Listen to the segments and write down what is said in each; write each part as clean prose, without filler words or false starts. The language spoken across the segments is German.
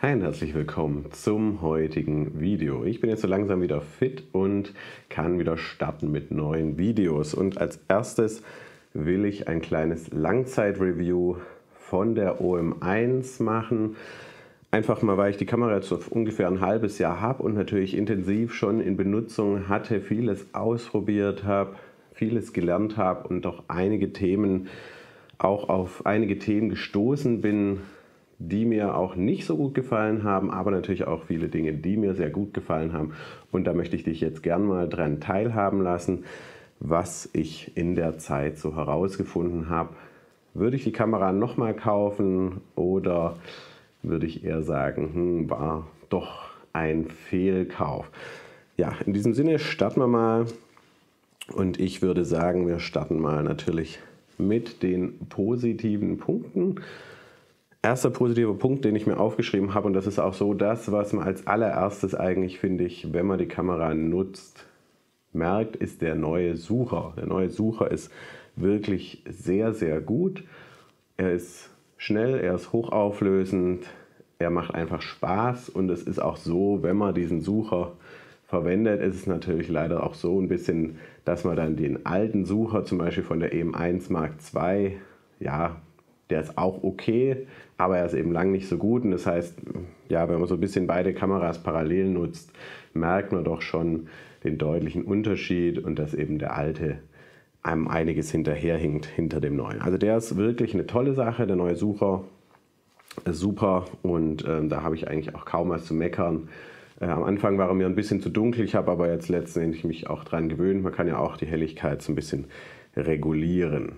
Hi und herzlich willkommen zum heutigen Video. Ich bin jetzt so langsam wieder fit und kann wieder starten mit neuen Videos. Und als erstes will ich ein kleines Langzeit-Review von der OM1 machen. Einfach mal, weil ich die Kamera jetzt auf ungefähr ein halbes Jahr habe und natürlich intensiv schon in Benutzung hatte, vieles ausprobiert habe, vieles gelernt habe und auch auf einige Themen gestoßen bin, die mir auch nicht so gut gefallen haben, aber natürlich auch viele Dinge, die mir sehr gut gefallen haben. Und da möchte ich dich jetzt gern mal dran teilhaben lassen, was ich in der Zeit so herausgefunden habe. Würde ich die Kamera nochmal kaufen oder würde ich eher sagen, war doch ein Fehlkauf. Ja, in diesem Sinne starten wir mal und ich würde sagen, wir starten mal natürlich mit den positiven Punkten. Erster positiver Punkt, den ich mir aufgeschrieben habe, und das ist auch so das, was man als allererstes eigentlich, finde ich, wenn man die Kamera nutzt, merkt, ist der neue Sucher. Der neue Sucher ist wirklich sehr, sehr gut. Er ist schnell, er ist hochauflösend, er macht einfach Spaß und es ist auch so, wenn man diesen Sucher verwendet, ist es natürlich leider auch so ein bisschen, dass man dann den alten Sucher, zum Beispiel von der EM1 Mark II, ja, der ist auch okay, aber er ist eben lang nicht so gut. Und das heißt, ja, wenn man so ein bisschen beide Kameras parallel nutzt, merkt man doch schon den deutlichen Unterschied und dass eben der alte einem einiges hinterherhinkt hinter dem neuen. Also der ist wirklich eine tolle Sache, der neue Sucher ist super und da habe ich eigentlich auch kaum was zu meckern. Am Anfang war er mir ein bisschen zu dunkel, ich habe aber jetzt letztendlich mich auch dran gewöhnt. Man kann ja auch die Helligkeit so ein bisschen regulieren.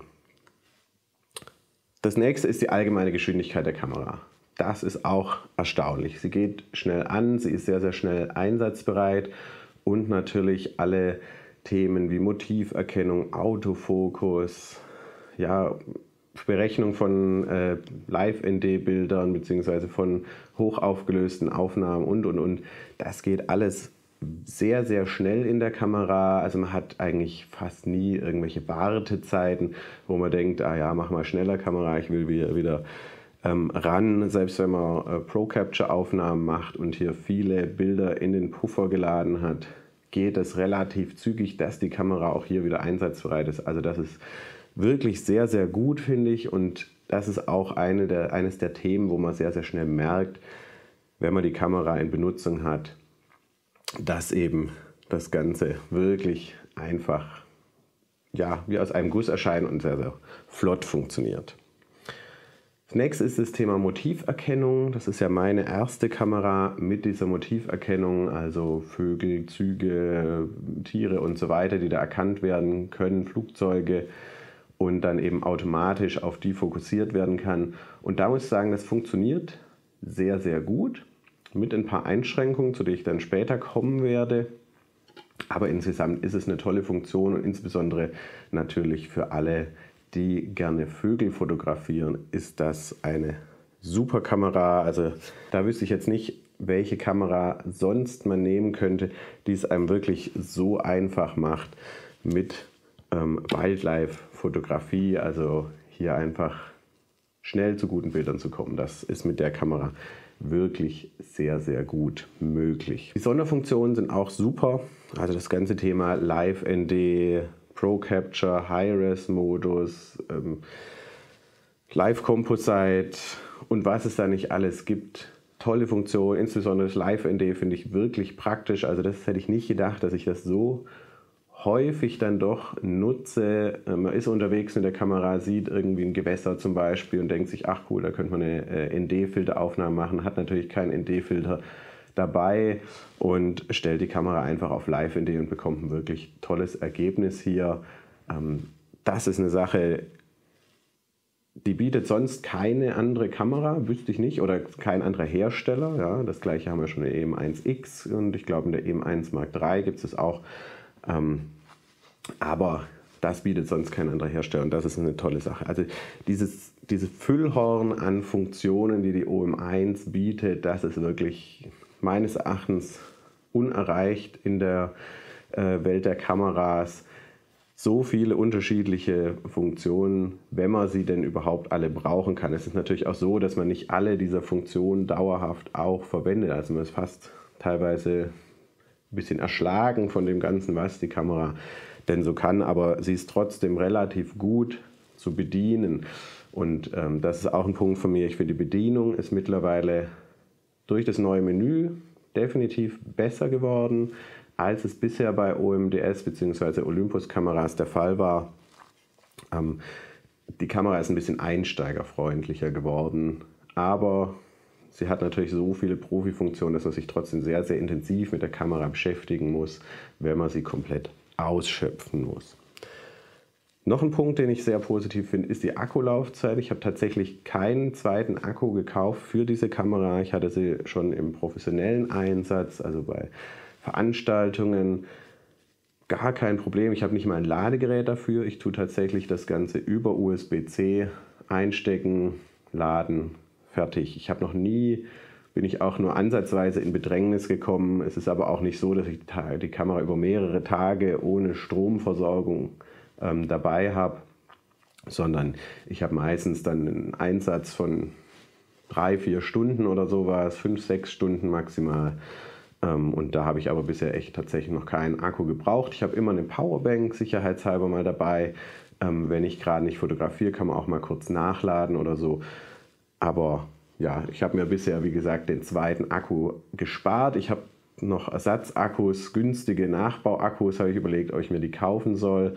Das nächste ist die allgemeine Geschwindigkeit der Kamera. Das ist auch erstaunlich. Sie geht schnell an, sie ist sehr, sehr schnell einsatzbereit und natürlich alle Themen wie Motiverkennung, Autofokus, ja, Berechnung von Live-ND-Bildern bzw. von hochaufgelösten Aufnahmen und. Das geht alles sehr, sehr schnell in der Kamera. Also man hat eigentlich fast nie irgendwelche Wartezeiten, wo man denkt, ah ja, mach mal schneller Kamera, ich will wieder ran. Selbst wenn man Pro-Capture-Aufnahmen macht und hier viele Bilder in den Puffer geladen hat, geht es relativ zügig, dass die Kamera auch hier wieder einsatzbereit ist. Also das ist wirklich sehr, sehr gut, finde ich. Und das ist auch eines der Themen, wo man sehr, sehr schnell merkt, wenn man die Kamera in Benutzung hat, dass eben das Ganze wirklich einfach, ja, wie aus einem Guss erscheint und sehr, sehr flott funktioniert. Das nächste ist das Thema Motiverkennung. Das ist ja meine erste Kamera mit dieser Motiverkennung, also Vögel, Züge, Tiere und so weiter, die da erkannt werden können, Flugzeuge und dann eben automatisch auf die fokussiert werden kann. Und da muss ich sagen, das funktioniert sehr, sehr gut. Mit ein paar Einschränkungen, zu denen ich dann später kommen werde. Aber insgesamt ist es eine tolle Funktion und insbesondere natürlich für alle, die gerne Vögel fotografieren, ist das eine super Kamera. Also da wüsste ich jetzt nicht, welche Kamera sonst man nehmen könnte, die es einem wirklich so einfach macht mit Wildlife-Fotografie. Also hier einfach schnell zu guten Bildern zu kommen. Das ist mit der Kamera wirklich sehr, sehr gut möglich. Die Sonderfunktionen sind auch super. Also das ganze Thema Live-ND, Pro-Capture, High-Res-Modus, Live-Composite und was es da nicht alles gibt. Tolle Funktion, insbesondere das Live-ND finde ich wirklich praktisch. Also das hätte ich nicht gedacht, dass ich das so häufig dann doch nutze. Man ist unterwegs mit der Kamera, sieht irgendwie ein Gewässer zum Beispiel und denkt sich, ach cool, da könnte man eine ND-Filteraufnahme machen, hat natürlich keinen ND-Filter dabei und stellt die Kamera einfach auf Live-ND und bekommt ein wirklich tolles Ergebnis hier. Das ist eine Sache, die bietet sonst keine andere Kamera, wüsste ich nicht, oder kein anderer Hersteller. Ja, das gleiche haben wir schon in der EM1X und ich glaube in der EM1 Mark III gibt es auch. Aber das bietet sonst kein anderer Hersteller und das ist eine tolle Sache. Also diese Füllhorn an Funktionen, die die OM1 bietet, das ist wirklich meines Erachtens unerreicht in der Welt der Kameras. so viele unterschiedliche Funktionen, wenn man sie denn überhaupt alle brauchen kann. Es ist natürlich auch so, dass man nicht alle dieser Funktionen dauerhaft auch verwendet. Also man ist fast teilweise ein bisschen erschlagen von dem Ganzen, was die Kamera denn so kann, aber sie ist trotzdem relativ gut zu bedienen. Und das ist auch ein Punkt von mir. Ich finde, die Bedienung ist mittlerweile durch das neue Menü definitiv besser geworden, als es bisher bei OMDS bzw. Olympus-Kameras der Fall war. Die Kamera ist ein bisschen einsteigerfreundlicher geworden, aber sie hat natürlich so viele Profifunktionen, dass man sich trotzdem sehr, sehr intensiv mit der Kamera beschäftigen muss, wenn man sie komplett ausschöpfen muss. Noch ein Punkt, den ich sehr positiv finde, ist die Akkulaufzeit. Ich habe tatsächlich keinen zweiten Akku gekauft für diese Kamera. Ich hatte sie schon im professionellen Einsatz, also bei Veranstaltungen, gar kein Problem. Ich habe nicht mal ein Ladegerät dafür. Ich tue tatsächlich das Ganze über USB-C einstecken, laden, fertig. Ich habe noch nie, bin ich auch nur ansatzweise in Bedrängnis gekommen. Es ist aber auch nicht so, dass ich die Kamera über mehrere Tage ohne Stromversorgung dabei habe, sondern ich habe meistens dann einen Einsatz von 3-4 Stunden oder sowas, 5-6 Stunden maximal. Und da habe ich aber bisher echt tatsächlich noch keinen Akku gebraucht. Ich habe immer eine Powerbank sicherheitshalber mal dabei. Wenn ich gerade nicht fotografiere, kann man auch mal kurz nachladen oder so. Aber ja, ich habe mir bisher, wie gesagt, den zweiten Akku gespart. Ich habe noch Ersatzakkus, günstige Nachbauakkus, habe ich überlegt, ob ich mir die kaufen soll.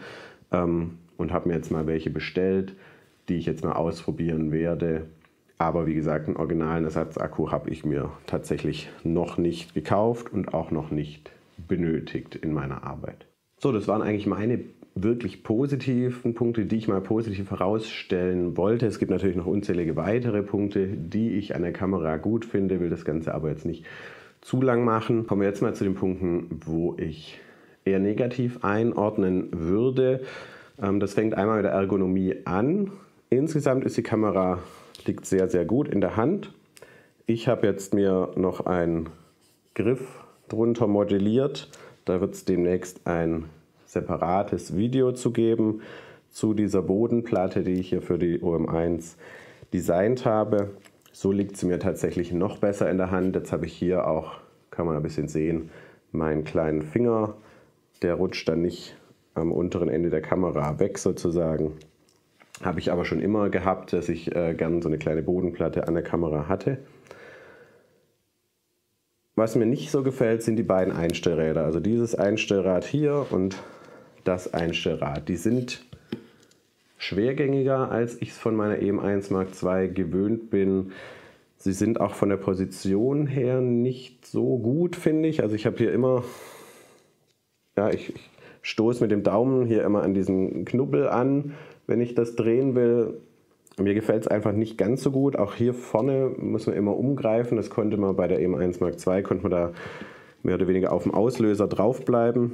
Und habe mir jetzt mal welche bestellt, die ich jetzt mal ausprobieren werde. Aber wie gesagt, einen originalen Ersatzakku habe ich mir tatsächlich noch nicht gekauft und auch noch nicht benötigt in meiner Arbeit. So, das waren eigentlich meine wirklich positiven Punkte, die ich mal positiv herausstellen wollte. Es gibt natürlich noch unzählige weitere Punkte, die ich an der Kamera gut finde, will das Ganze aber jetzt nicht zu lang machen. Kommen wir jetzt mal zu den Punkten, wo ich eher negativ einordnen würde. Das fängt einmal mit der Ergonomie an. Insgesamt ist die Kamera, liegt sehr, sehr gut in der Hand. Ich habe jetzt mir noch einen Griff drunter modelliert. Da wird es demnächst ein separates Video zu geben zu dieser Bodenplatte, die ich hier für die OM1 designt habe. So liegt sie mir tatsächlich noch besser in der Hand. Jetzt habe ich hier auch, kann man ein bisschen sehen, meinen kleinen Finger. Der rutscht dann nicht am unteren Ende der Kamera weg sozusagen. Habe ich aber schon immer gehabt, dass ich gerne so eine kleine Bodenplatte an der Kamera hatte. Was mir nicht so gefällt, sind die beiden Einstellräder. Also dieses Einstellrad hier und das Einstellrad. Die sind schwergängiger, als ich es von meiner EM1 Mark II gewöhnt bin. Sie sind auch von der Position her nicht so gut, finde ich. Also ich habe hier immer... Ja, ich stoße mit dem Daumen hier immer an diesen Knubbel an, wenn ich das drehen will. Mir gefällt es einfach nicht ganz so gut. Auch hier vorne muss man immer umgreifen. Das konnte man bei der EM1 Mark II, konnte man da mehr oder weniger auf dem Auslöser draufbleiben.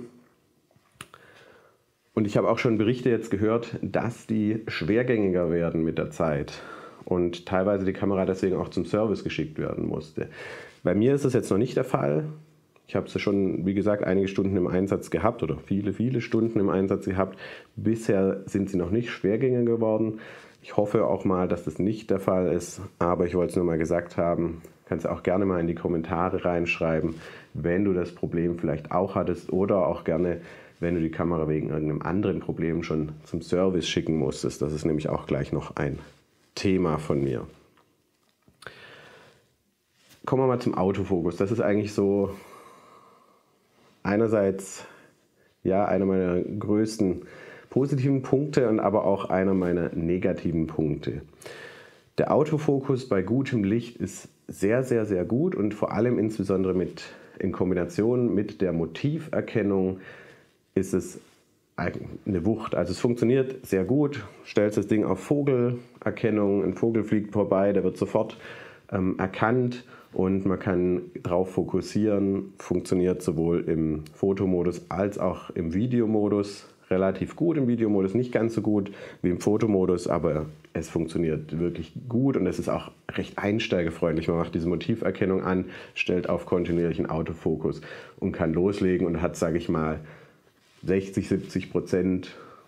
Und ich habe auch schon Berichte jetzt gehört, dass die schwergängiger werden mit der Zeit und teilweise die Kamera deswegen auch zum Service geschickt werden musste. Bei mir ist das jetzt noch nicht der Fall. Ich habe sie schon, wie gesagt, einige Stunden im Einsatz gehabt oder viele, viele Stunden im Einsatz gehabt. Bisher sind sie noch nicht schwergängiger geworden. Ich hoffe auch mal, dass das nicht der Fall ist, aber ich wollte es nur mal gesagt haben. Kannst du auch gerne mal in die Kommentare reinschreiben, wenn du das Problem vielleicht auch hattest oder auch gerne, wenn du die Kamera wegen irgendeinem anderen Problem schon zum Service schicken musstest. Das ist nämlich auch gleich noch ein Thema von mir. Kommen wir mal zum Autofokus. Das ist eigentlich so einerseits ja einer meiner größten positiven Punkte und aber auch einer meiner negativen Punkte. Der Autofokus bei gutem Licht ist sehr, sehr, sehr gut und vor allem insbesondere in Kombination mit der Motiverkennung ist es eine Wucht. Also es funktioniert sehr gut. Stellst das Ding auf Vogelerkennung, ein Vogel fliegt vorbei, der wird sofort erkannt und man kann drauf fokussieren. Funktioniert sowohl im Fotomodus als auch im Videomodus relativ gut. Im Videomodus nicht ganz so gut wie im Fotomodus, aber es funktioniert wirklich gut und es ist auch recht einsteigerfreundlich. Man macht diese Motiverkennung an, stellt auf kontinuierlichen Autofokus und kann loslegen und hat, sage ich mal, 60-70%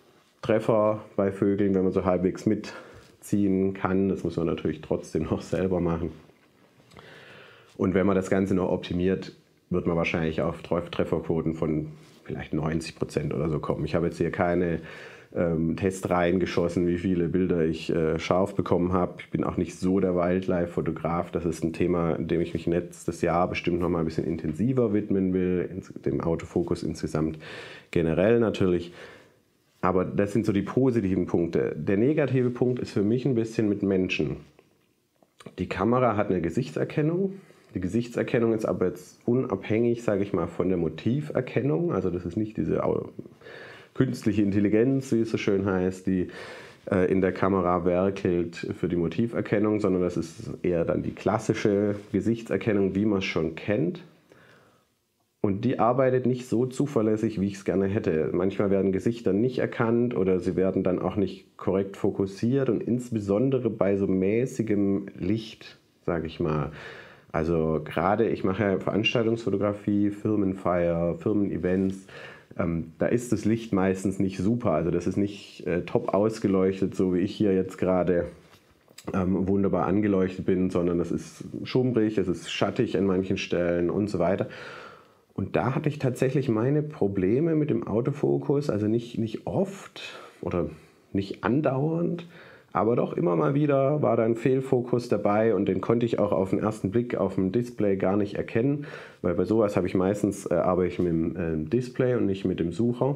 Treffer bei Vögeln, wenn man so halbwegs mitziehen kann. Das muss man natürlich trotzdem noch selber machen. Und wenn man das Ganze noch optimiert, wird man wahrscheinlich auf Trefferquoten von vielleicht 90% oder so kommen. Ich habe jetzt hier keine Testreihen geschossen, wie viele Bilder ich scharf bekommen habe. Ich bin auch nicht so der Wildlife-Fotograf. Das ist ein Thema, dem ich mich nächstes Jahr bestimmt noch mal ein bisschen intensiver widmen will, dem Autofokus insgesamt generell natürlich. Aber das sind so die positiven Punkte. Der negative Punkt ist für mich ein bisschen mit Menschen. Die Kamera hat eine Gesichtserkennung. Die Gesichtserkennung ist aber jetzt unabhängig, sage ich mal, von der Motiverkennung. Also das ist nicht diese künstliche Intelligenz, wie es so schön heißt, die in der Kamera werkelt für die Motiverkennung, sondern das ist eher dann die klassische Gesichtserkennung, wie man es schon kennt. Und die arbeitet nicht so zuverlässig, wie ich es gerne hätte. Manchmal werden Gesichter nicht erkannt oder sie werden dann auch nicht korrekt fokussiert und insbesondere bei so mäßigem Licht, sage ich mal. Also gerade, ich mache ja Veranstaltungsfotografie, Firmenfeier, Firmen-Events. Da ist das Licht meistens nicht super. Also das ist nicht top ausgeleuchtet, so wie ich hier jetzt gerade wunderbar angeleuchtet bin, sondern das ist schummrig, es ist schattig an manchen Stellen und so weiter. Und da hatte ich tatsächlich meine Probleme mit dem Autofokus, also nicht oft oder nicht andauernd, aber doch immer mal wieder war da ein Fehlfokus dabei und den konnte ich auch auf den ersten Blick auf dem Display gar nicht erkennen, weil bei sowas habe ich meistens arbeite ich mit dem Display und nicht mit dem Sucher.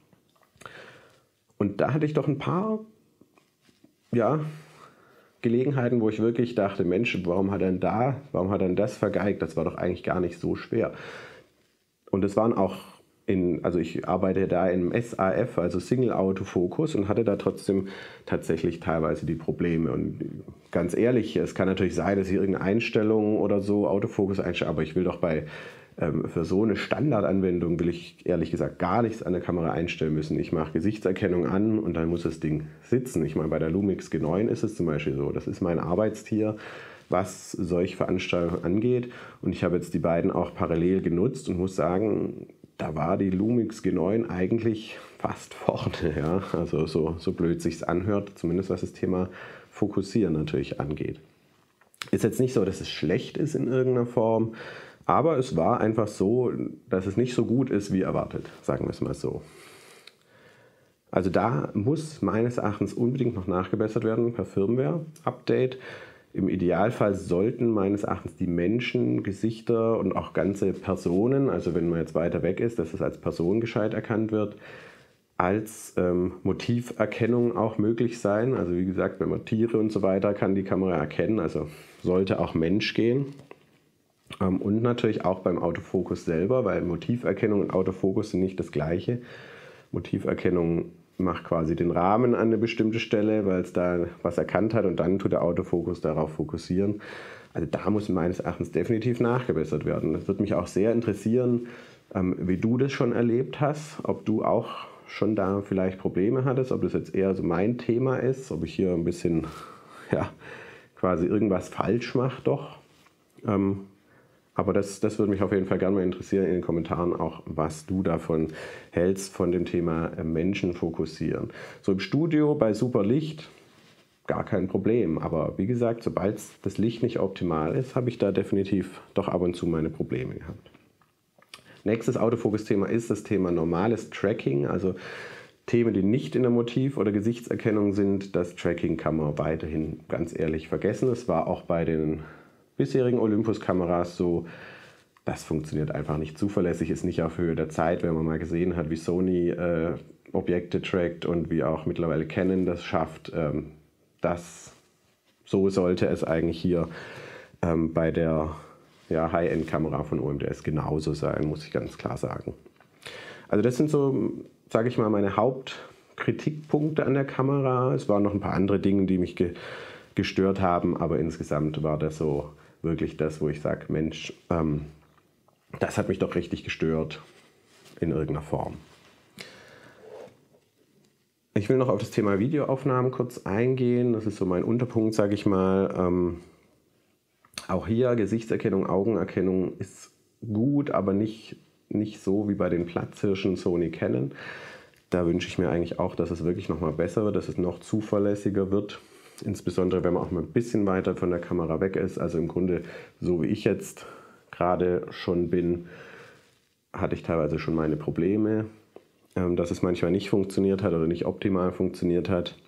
Und da hatte ich doch ein paar Gelegenheiten, wo ich wirklich dachte, Mensch, warum hat er denn das vergeigt? Das war doch eigentlich gar nicht so schwer. Und es waren auch also ich arbeite da im SAF, also Single Autofokus, und hatte da trotzdem tatsächlich teilweise die Probleme. Und ganz ehrlich, es kann natürlich sein, dass ich irgendeine Einstellung oder so Autofokus einstelle, aber ich will doch für so eine Standardanwendung will ich ehrlich gesagt gar nichts an der Kamera einstellen müssen. Ich mache Gesichtserkennung an und dann muss das Ding sitzen. Ich meine, bei der Lumix G9 ist es zum Beispiel so. Das ist mein Arbeitstier, was solche Veranstaltungen angeht. Und ich habe jetzt die beiden auch parallel genutzt und muss sagen, da war die Lumix G9 eigentlich fast vorne. Ja? Also so blöd sich's anhört, zumindest was das Thema Fokussieren natürlich angeht. Ist jetzt nicht so, dass es schlecht ist in irgendeiner Form, aber es war einfach so, dass es nicht so gut ist wie erwartet, sagen wir es mal so. Also da muss meines Erachtens unbedingt noch nachgebessert werden per Firmware-Update. Im Idealfall sollten meines Erachtens die Menschen, Gesichter und auch ganze Personen, also wenn man jetzt weiter weg ist, dass es als Person gescheit erkannt wird, als Motiverkennung auch möglich sein. Also wie gesagt, wenn man Tiere und so weiter kann die Kamera erkennen, also sollte auch Mensch gehen. Und natürlich auch beim Autofokus selber, weil Motiverkennung und Autofokus sind nicht das gleiche. Motiverkennung macht quasi den Rahmen an eine bestimmte Stelle, weil es da was erkannt hat und dann tut der Autofokus darauf fokussieren. Also da muss meines Erachtens definitiv nachgebessert werden. Das würde mich auch sehr interessieren, wie du das schon erlebt hast, ob du auch schon da vielleicht Probleme hattest, ob das jetzt eher so mein Thema ist, ob ich hier ein bisschen quasi irgendwas falsch mache doch. Aber das würde mich auf jeden Fall gerne mal interessieren in den Kommentaren auch, was du davon hältst, von dem Thema Menschen fokussieren. So im Studio bei super Licht gar kein Problem. Aber wie gesagt, sobald das Licht nicht optimal ist, habe ich da definitiv doch ab und zu meine Probleme gehabt. Nächstes Autofokus-Thema ist das Thema normales Tracking, also Themen, die nicht in der Motiv- oder Gesichtserkennung sind. Das Tracking kann man weiterhin ganz ehrlich vergessen. Es war auch bei den bisherigen Olympus-Kameras so, das funktioniert einfach nicht zuverlässig, ist nicht auf Höhe der Zeit, wenn man mal gesehen hat, wie Sony Objekte trackt und wie auch mittlerweile Canon das schafft. So sollte es eigentlich hier bei der High-End-Kamera von OMDS genauso sein, muss ich ganz klar sagen. Also das sind so, sage ich mal, meine Hauptkritikpunkte an der Kamera. Es waren noch ein paar andere Dinge, die mich gestört haben, aber insgesamt war das so wirklich das, wo ich sage, Mensch, das hat mich doch richtig gestört in irgendeiner Form. Ich will noch auf das Thema Videoaufnahmen kurz eingehen. Das ist so mein Unterpunkt, sage ich mal. Auch hier Gesichtserkennung, Augenerkennung ist gut, aber nicht so wie bei den Platzhirschen Sony Canon. Da wünsche ich mir eigentlich auch, dass es wirklich nochmal besser wird, dass es noch zuverlässiger wird. Insbesondere, wenn man auch mal ein bisschen weiter von der Kamera weg ist. Also im Grunde, so wie ich jetzt gerade schon bin, hatte ich teilweise schon meine Probleme, dass es manchmal nicht funktioniert hat oder nicht optimal funktioniert hat.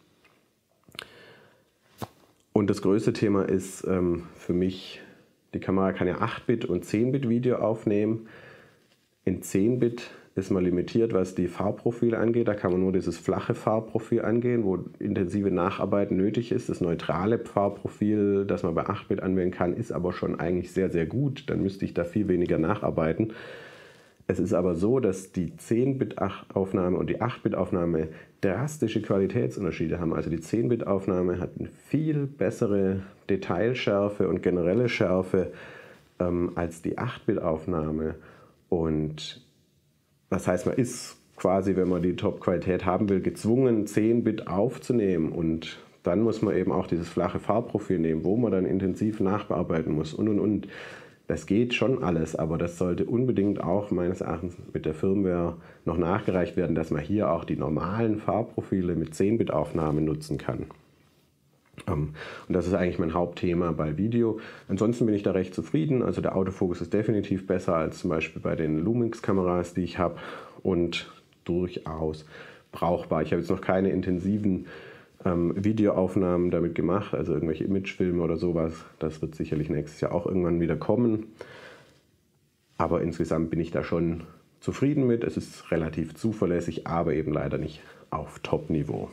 Und das größte Thema ist für mich, die Kamera kann ja 8-Bit und 10-Bit Video aufnehmen. In 10-Bit ist man limitiert, was die Farbprofile angeht. Da kann man nur dieses flache Farbprofil angehen, wo intensive Nacharbeit nötig ist. Das neutrale Farbprofil, das man bei 8-Bit anwählen kann, ist aber schon eigentlich sehr, sehr gut. Dann müsste ich da viel weniger nacharbeiten. Es ist aber so, dass die 10-Bit-Aufnahme und die 8-Bit-Aufnahme drastische Qualitätsunterschiede haben. Also die 10-Bit-Aufnahme hat eine viel bessere Detailschärfe und generelle Schärfe als die 8-Bit-Aufnahme. Und das heißt, man ist quasi, wenn man die Top-Qualität haben will, gezwungen, 10-Bit aufzunehmen. Und dann muss man eben auch dieses flache Farbprofil nehmen, wo man dann intensiv nachbearbeiten muss und. Das geht schon alles, aber das sollte unbedingt auch meines Erachtens mit der Firmware noch nachgereicht werden, dass man hier auch die normalen Farbprofile mit 10-Bit-Aufnahme nutzen kann. Und das ist eigentlich mein Hauptthema bei Video. Ansonsten bin ich da recht zufrieden. Also der Autofokus ist definitiv besser als zum Beispiel bei den Lumix-Kameras, die ich habe, und durchaus brauchbar. Ich habe jetzt noch keine intensiven Videoaufnahmen damit gemacht, also irgendwelche Imagefilme oder sowas. Das wird sicherlich nächstes Jahr auch irgendwann wieder kommen. Aber insgesamt bin ich da schon zufrieden mit. Es ist relativ zuverlässig, aber eben leider nicht auf Top-Niveau.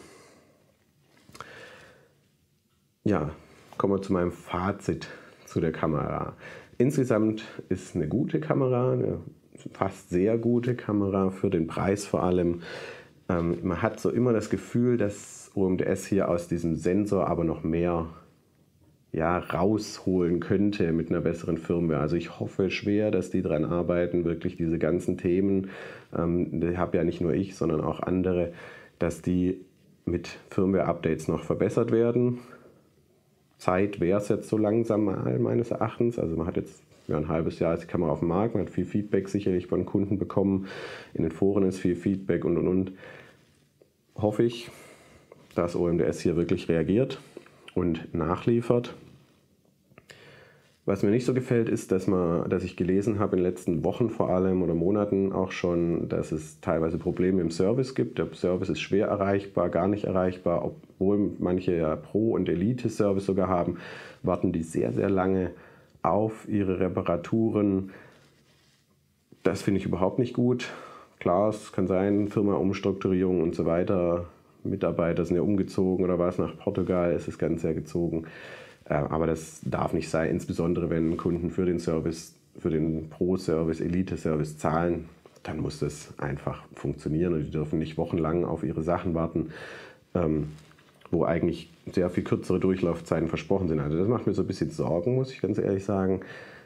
Ja, kommen wir zu meinem Fazit zu der Kamera. Insgesamt ist eine gute Kamera, eine fast sehr gute Kamera für den Preis vor allem. Man hat so immer das Gefühl, dass OMDS hier aus diesem Sensor aber noch mehr rausholen könnte mit einer besseren Firmware. Also ich hoffe schwer, dass die daran arbeiten, wirklich diese ganzen Themen, die habe ja nicht nur ich, sondern auch andere, dass die mit Firmware-Updates noch verbessert werden. Zeit wäre es jetzt so langsam mal, meines Erachtens. Also man hat jetzt ein halbes Jahr ist die Kamera auf dem Markt, man hat viel Feedback sicherlich von Kunden bekommen, in den Foren ist viel Feedback und. Hoffe ich, dass OMDS hier wirklich reagiert und nachliefert. Was mir nicht so gefällt, ist, dass ich gelesen habe in den letzten Wochen vor allem oder Monaten auch schon, dass es teilweise Probleme im Service gibt. Der Service ist schwer erreichbar, gar nicht erreichbar, obwohl manche ja Pro- und Elite-Service sogar haben, warten die sehr, sehr lange auf ihre Reparaturen. Das finde ich überhaupt nicht gut. Klar, es kann sein, Firma-Umstrukturierung und so weiter. Mitarbeiter sind ja umgezogen oder was, nach Portugal ist das Ganze ja gezogen. Aber das darf nicht sein, insbesondere wenn Kunden für den Service, für den Pro-Service, Elite-Service zahlen, dann muss das einfach funktionieren und die dürfen nicht wochenlang auf ihre Sachen warten, wo eigentlich sehr viel kürzere Durchlaufzeiten versprochen sind. Also das macht mir so ein bisschen Sorgen, muss ich ganz ehrlich sagen.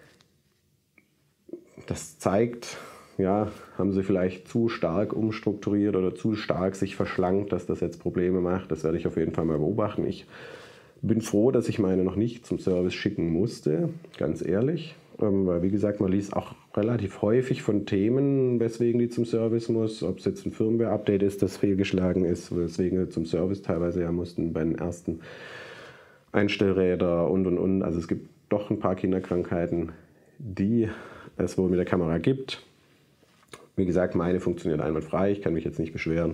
Das zeigt, haben sie vielleicht zu stark umstrukturiert oder zu stark sich verschlankt, dass das jetzt Probleme macht. Das werde ich auf jeden Fall mal beobachten. Ich bin froh, dass ich meine noch nicht zum Service schicken musste, ganz ehrlich. Weil, wie gesagt, man liest auch relativ häufig von Themen, weswegen die zum Service muss. Ob es jetzt ein Firmware-Update ist, das fehlgeschlagen ist, weswegen sie zum Service teilweise ja mussten bei den ersten Einstellräder und. Also es gibt doch ein paar Kinderkrankheiten, die es wohl mit der Kamera gibt. Wie gesagt, meine funktioniert einwandfrei, ich kann mich jetzt nicht beschweren.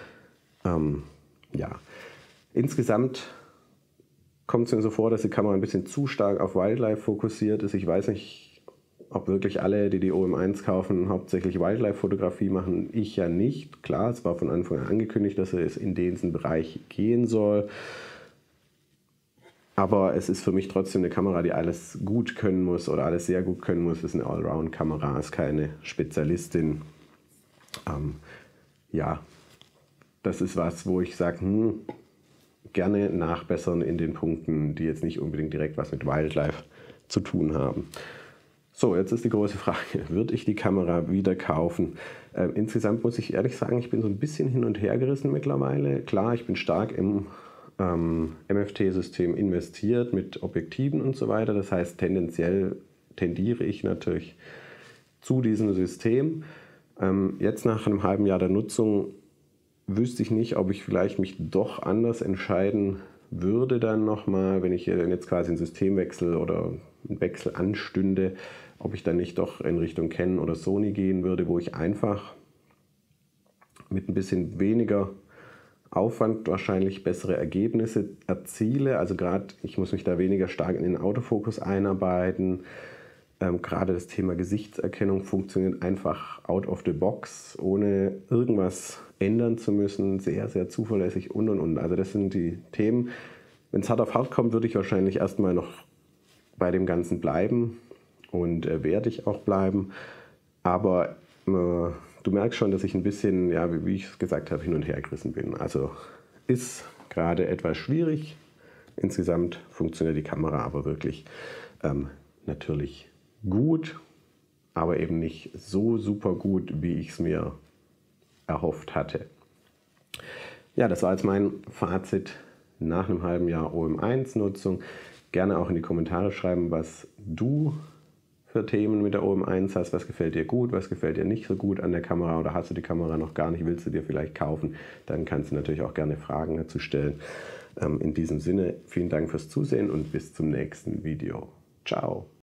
Insgesamt kommt es mir so vor, dass die Kamera ein bisschen zu stark auf Wildlife fokussiert ist. Ich weiß nicht, ob wirklich alle, die OM1 kaufen, hauptsächlich Wildlife-Fotografie machen. Ich ja nicht. Klar, es war von Anfang an angekündigt, dass es in diesen Bereich gehen soll. Aber es ist für mich trotzdem eine Kamera, die alles gut können muss oder alles sehr gut können muss. Es ist eine Allround-Kamera, ist keine Spezialistin. Das ist was, wo ich sage, gerne nachbessern in den Punkten, die jetzt nicht unbedingt direkt was mit Wildlife zu tun haben. So, jetzt ist die große Frage, würde ich die Kamera wieder kaufen? Insgesamt muss ich ehrlich sagen, ich bin so ein bisschen hin und her gerissen mittlerweile. Klar, ich bin stark im MFT-System investiert mit Objektiven und so weiter. Das heißt, tendenziell tendiere ich natürlich zu diesem System. Jetzt nach einem halben Jahr der Nutzung wüsste ich nicht, ob ich vielleicht mich doch anders entscheiden würde dann nochmal, wenn ich jetzt quasi einen Systemwechsel oder einen Wechsel anstünde, ob ich dann nicht doch in Richtung Canon oder Sony gehen würde, wo ich einfach mit ein bisschen weniger Aufwand wahrscheinlich bessere Ergebnisse erziele. Also gerade, ich muss mich da weniger stark in den Autofokus einarbeiten. Gerade das Thema Gesichtserkennung funktioniert einfach out of the box, ohne irgendwas ändern zu müssen. Sehr, sehr zuverlässig und. Also das sind die Themen. Wenn es hart auf hart kommt, würde ich wahrscheinlich erstmal noch bei dem Ganzen bleiben und werde ich auch bleiben. Aber du merkst schon, dass ich ein bisschen, ja, wie ich es gesagt habe, hin und her gerissen bin. Also ist gerade etwas schwierig. Insgesamt funktioniert die Kamera aber wirklich natürlich gut, aber eben nicht so super gut, wie ich es mir erhofft hatte. Ja, das war jetzt mein Fazit nach einem halben Jahr OM1-Nutzung. Gerne auch in die Kommentare schreiben, was du für Themen mit der OM1 hast. Was gefällt dir gut, was gefällt dir nicht so gut an der Kamera oder hast du die Kamera noch gar nicht, willst du dir vielleicht kaufen? Dann kannst du natürlich auch gerne Fragen dazu stellen. In diesem Sinne, vielen Dank fürs Zusehen und bis zum nächsten Video. Ciao!